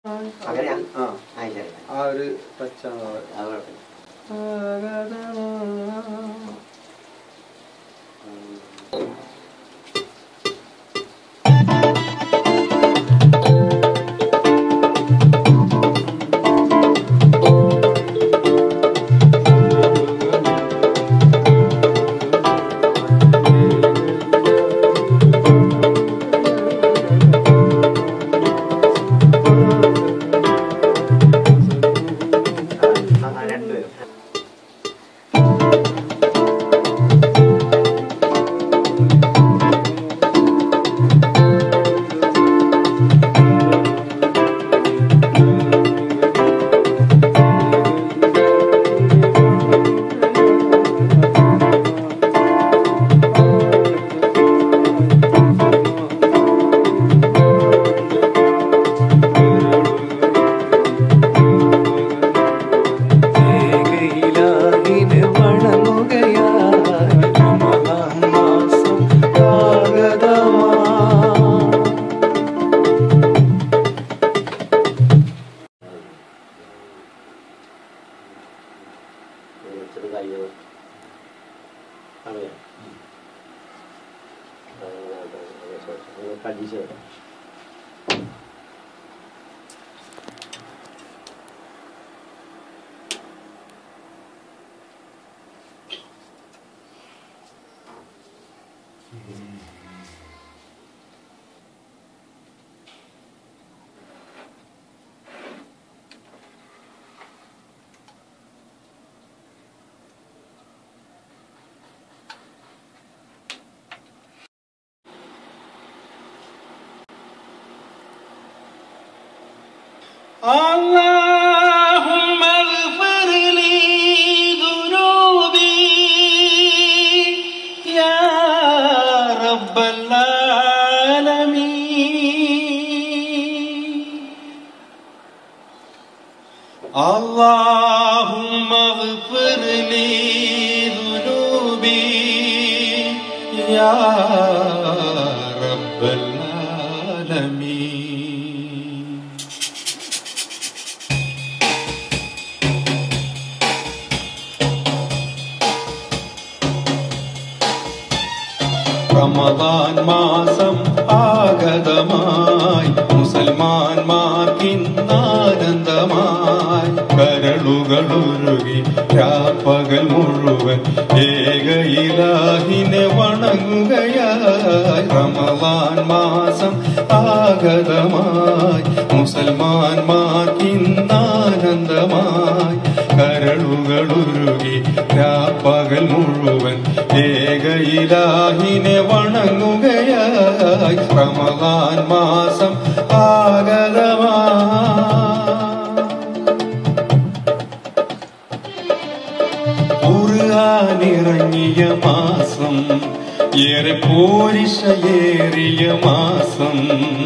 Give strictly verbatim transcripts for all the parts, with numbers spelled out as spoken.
ആ ഒരു ടച്ചാണ്. اللهم اغفر لي ذنوبي يا رب العالمين. اللهم اغفر لي ذنوبي يا رب العالمين. റമദാൻ മാസം ആഗതമായി മുസൽമാന്മാർക്കിന്നാനന്ദമായി കരളുകളുരുകി രാപ്പകൽ മുഴുവൻ ഏക ഇലാഹിനെ വണങ്ങുകയായി. റമദാൻ മാസം ആഗതമായി മുസൽമാന്മാർക്കിന്നാനന്ദമായി കരളുകളുരുകി രാപ്പകൽ മുഴുവൻ ഏക ഇലാഹിനെ വണങ്ങുകയായി. റമദാൻ മാസം ആഗതമായി ഖുർആനിറങ്ങിയ മാസം ഏറെ പോരിശയേറിയ മാസം.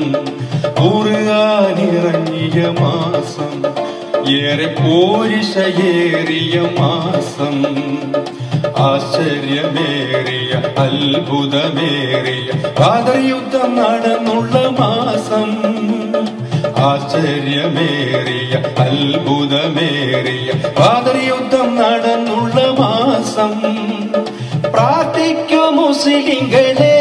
ഖുർആനിറങ്ങിയ മാസം ഏറെ പോരിശയേറിയ മാസം. ആശ്ചര്യമേറിയ അത്ഭുതമേറിയ ബദർ യുദ്ധം നടന്നുള്ള മാസം. ആശ്ചര്യമേറിയ അത്ഭുതമേറിയ ബദർ യുദ്ധം നടന്നുള്ള മാസം. പ്രാർത്ഥിക്കൂ മുസ്ലിങ്ങളെ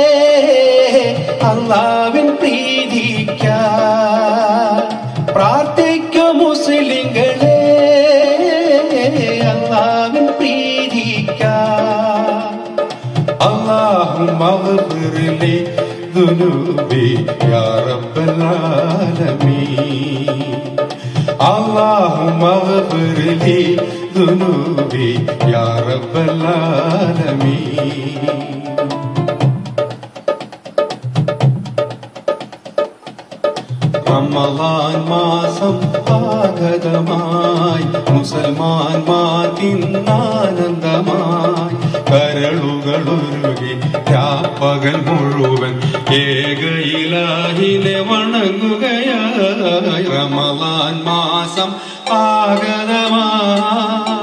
അല്ലാഹുവിൻ പ്രീതിക്കായി. പ്രാർത്ഥിക്കൂ മുസ്ലിങ്ങളെ അല്ലാഹുവിൻ പ്രീതിക്കായി. اللهم اغفر لي ذنوبي يا رب العالمين. اللهم اغفر لي ذنوبي يا رب العالمين. റമദാൻ മാസം ആഗതമായി മുസൽമാന്മാർക്കിന്നാനന്ദമായി കരളുകളുരുകി രാപ്പകൽ മുഴുവൻ ഏക ഇലാഹിനെ വണങ്ങുകയായി. റമദാൻ മാസം ആഗതമായി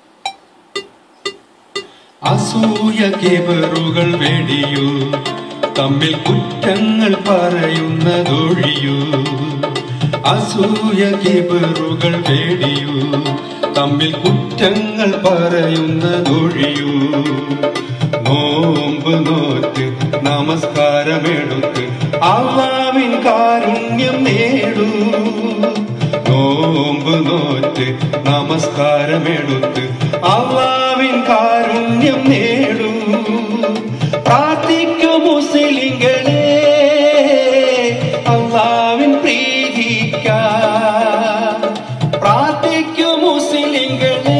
അസൂയ കിബറുകൾ വെടിയൂ തമ്മിൽ കുറ്റങ്ങൾ പറയുന്നതൊഴിയൂ, അസൂയ കിബറുകൾ വേടിയൂ. തമ്മിൽ കുറ്റങ്ങൾ പറയുന്നതൊഴിയൂ, നോമ്പ് നോറ്റ് നമസ്കാരമെടുത്ത് അല്ലാഹുവിൻ കാരുണ്യം നേടൂ. നോമ്പ് നോറ്റ് നമസ്കാരമെടുത്ത് അല്ലാഹുവിൻ കാരുണ്യം നേടൂ. പ്രാർത്ഥിക്കും മുസ്ലിങ്ങളെ അല്ലാഹുവിൻ പ്രീതിക്കാൻ. പ്രാർത്ഥിക്കും മുസ്ലിങ്ങളെ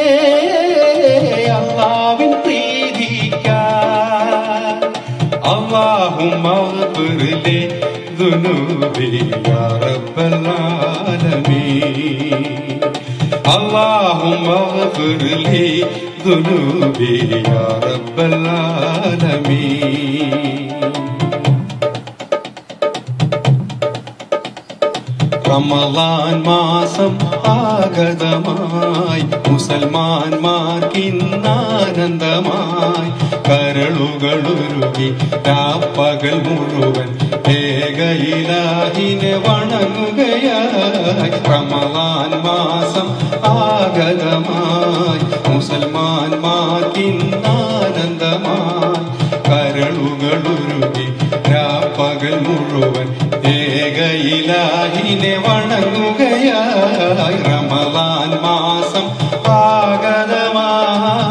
അല്ലാഹുവിൻ പ്രീതിക്കാൻ. അല്ലാഹുമ്മ ഗ്ഫിർ ലി ദുനൂബി യാ റബ്ബൽ ആലമീൻ. അല്ലാഹുമ്മ ഗ്ഫിർ ലി ദുനൂബി യാ റബ്ബൽ ആലമീൻ. റമളാൻ മാസം ആഗതമായി, മുസൽമാന്മാർക്കിന്നാനന്ദമായി. കരളുകളുരുകി രാപ്പകൽ മുഴുവൻ ഏക ഇലാഹിനെ വണങ്ങുകയായി. റമളാൻ മാസം ആഗതമായി, മുസൽമാന്മാർക്കിന്നാനന്ദമായി. കരളുകളുരുകി രാപ്പകൽ മുഴുവൻ ഏക ഇലാഹിനെ വണങ്ങുകയായി. റമളാൻ മാസം ആഗതമായി.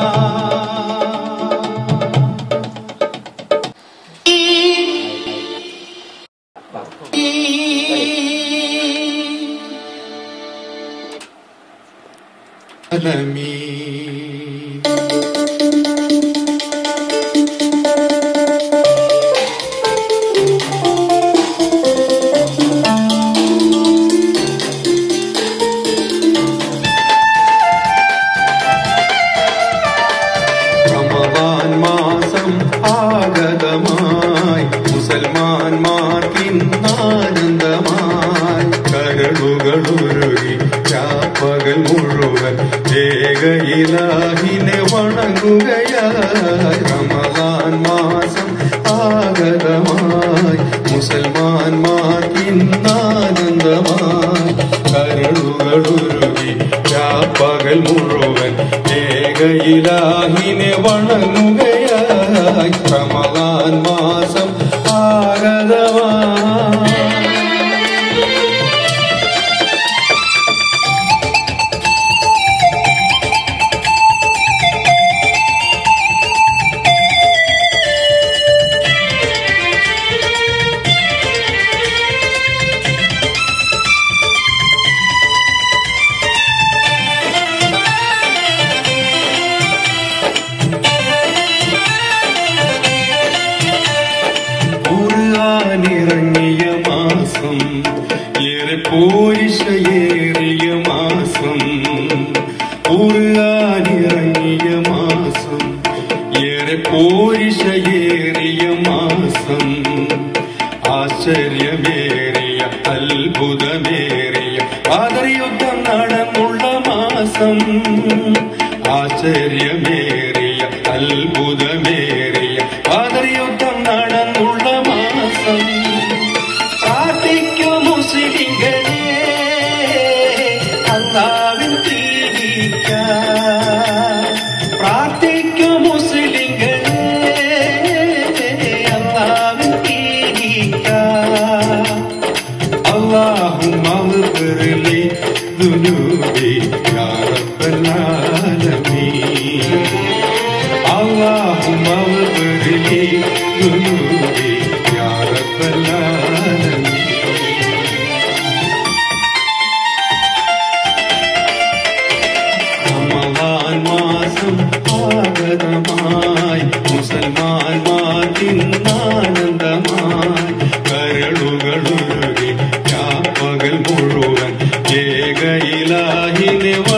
റമളാൻ മാസം ആഗതമായി, മുസൽമാന്മാർക്കിന്നാനന്ദമായി. കരളുകളുരുകി രാപ്പകൽ മുഴുവൻ ഏക ഇലാഹിനെ വണങ്ങുകയായി. റമളാൻ മാസം ആഗതമായി, മുസൽമാന്മാർക്കിന്നാനന്ദമായി. കരളുകളുരുകി രാപ്പകൽ മുഴുവൻ ഏക ഇലാഹിനെ വണങ്ങുകയായി. റമളാൻ മാസം ആഗതമായി. ഖുർആനിറങ്ങിയ മാസം, ഏറെ പോരിശയേറിയ മാസം. ഖുർആനിറങ്ങിയ മാസം, ഏറെ പോരിശയേറിയ മാസം. ആശ്ചര്യമേറിയ അത്ഭുതമേറിയ ബദർയുദ്ധം നടന്നുള്ള മാസം. ആശ്ചര്യമേറിയ അത്ഭുതമേറിയ ബദർയുദ്ധം നടന്നുള്ള മാസം. പ്രാർത്ഥിക്കും മുസ്ലിങ്ങളെ അല്ലാഹുവിൻ പ്രീതിക്കാൻ. പ്രാർത്ഥിക്കും മുസ്ലിങ്ങളെ അല്ലാഹുവിൻ പ്രീതിക്കാൻ. അല്ലാഹുമ്മ ഗ്ഫിർ ലി ദുനൂബി യാ റബ്ബൽ ആലമീൻ. അല്ലാഹുമ്മ ഗ്ഫിർ ലി ദുനൂബി യാ റബ്ബൽ ആലമീൻ. റമളാൻ മാസം ആഗതമായി, മുസൽമാന്മാർക്കിന്നാനന്ദമായി. കരളുകളുരുകി രാപ്പകൽ മുഴുവൻ ഏക ഇലാഹിനെ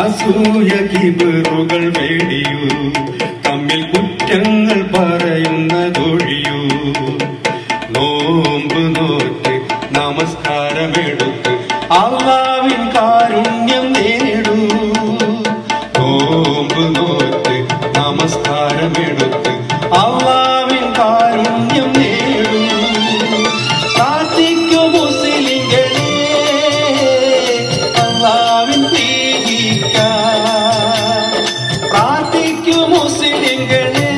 അസൂയ കിബറുകൾ വേടിയൂ, തമ്മിൽ കുറ്റങ്ങൾ പറയുന്നതൊഴിയൂ. നോമ്പ് നോറ്റ് നമസ്കാരമെടുത്ത് അല്ലാഹുവിൻ കാരുണ്യം നേടൂ. നോമ്പ് നോറ്റ് നമസ്കാരമെടുത്ത് അല്ലാഹുവിൻ കാരുണ്യം നേടൂ. പ്രാർത്ഥിക്കൂ മുസ്ലിങ്ങളെ അല്ലാഹുവിൻ പ്രീതിക്കാൻ. പ്രാർത്ഥിക്കൂ മുസ്ലിങ്ങളെ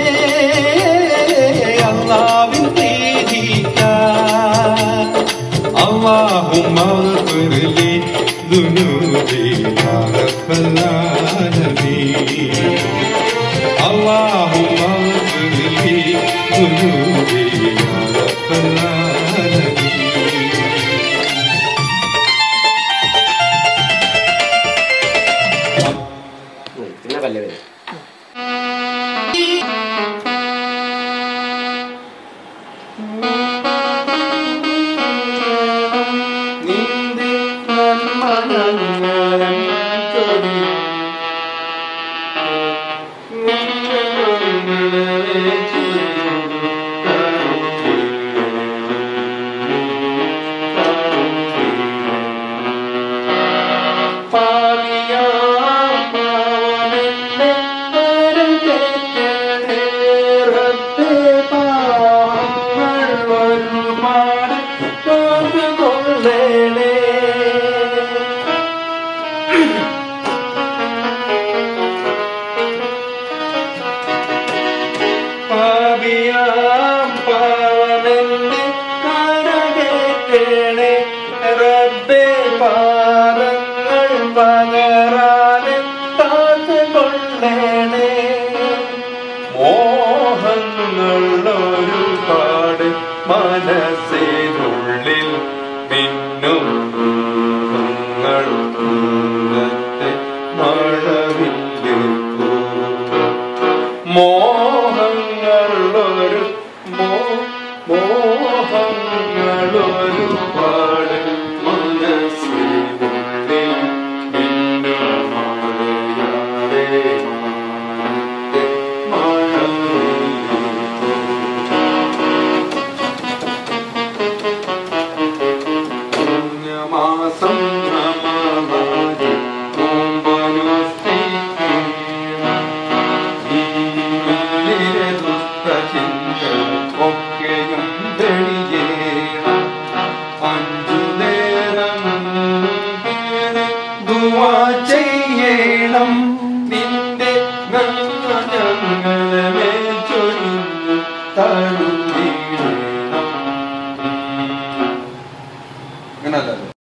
അല്ലാഹുവിൻ പ്രീതിക്കാൻ. اللهم اغفر لي ذنوبي يا رب العالمين. اللهم اغفر لي ذنوبي يا رب العالمين. പിന്നെ പല്ലവി മോഹങ്ങളൊരുപാട് മനസ്സിനുള്ളിൽ മിന്നും മഴവില്ല് മോഹങ്ങളൊരു മോഹങ്ങളൊരുപാട് മനസ്സിനുള്ളിൽ മിന്നും ചെയ്യണം നിന്റെ ഞങ്ങളെ ചൊരിഞ്ഞു തഴുകി. അങ്ങനല്ല